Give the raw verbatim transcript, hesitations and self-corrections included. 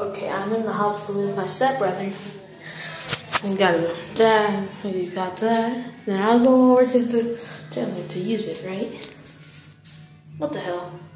Okay, I'm in the hot pool with my stepbrother. We got that. We got that. Then I'll go over to the toilet to use it, right? What the hell?